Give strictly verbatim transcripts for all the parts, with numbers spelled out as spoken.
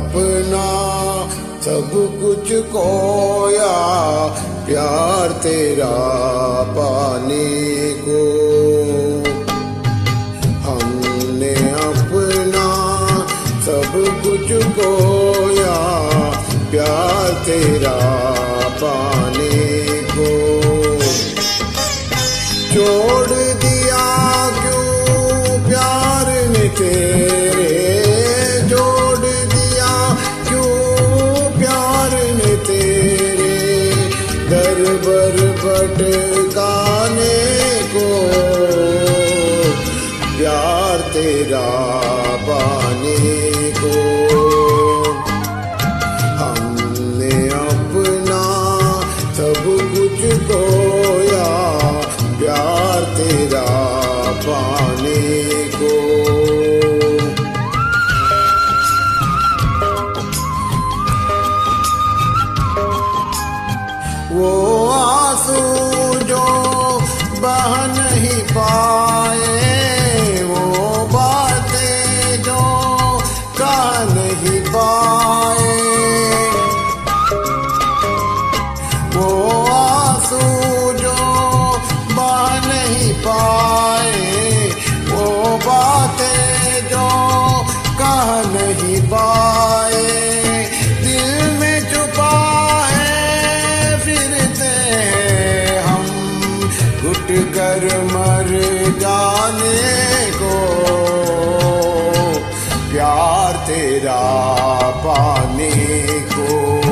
अपना सब कुछ खोया प्यार तेरा पाने को। हमने अपना सब कुछ खोया प्यार तेरा पाने को। छोड़ दिया क्यों प्यार ने तेरे, छोड़ दिया क्यों प्यार ने तेरे, दर बर भटकाने को प्यार तेरा पाने को। हमने अपना सब कुछ खोया प्यार तेरा पाने को। वो आंसू जो बह नहीं पाए, वो बातें जो कह नहीं पाए, वो आंसू जो बह नहीं पाए, वो बातें जो कह नहीं पाए, दिल में छुपा घुट कर मर जाने को प्यार तेरा पाने को।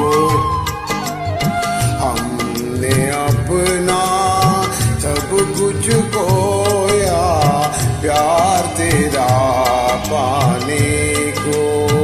हमने अपना सब कुछ खोया प्यार तेरा पाने को।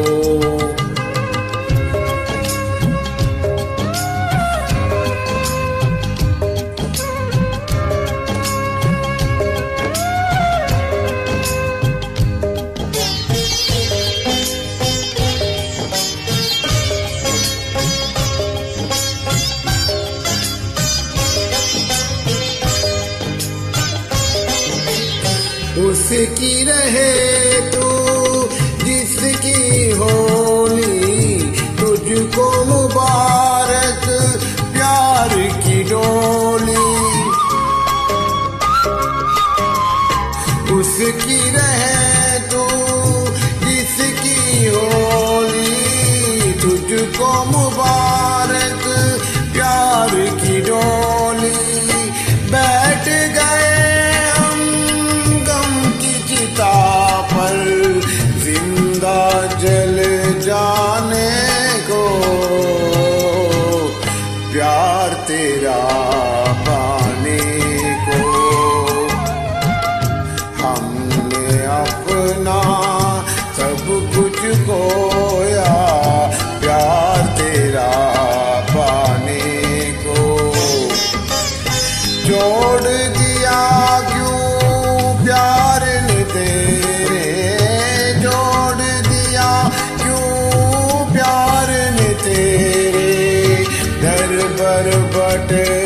उसकी रहे तू जिसकी होली, तुझको मुबारक प्यार की डोली। उसकी रहे तू जिसकी होली, तुझको मुबारक प्यार की डोली। बैठ गए पर जिंदा जल जाने को प्यार तेरा पाने को। हमने अपना सब कुछ खोया प्यार तेरा पाने को। छोड़ दिया क्यों प्यार ने तेरे, जोड़ दिया क्यों प्यार ने तेरे, दर बर बट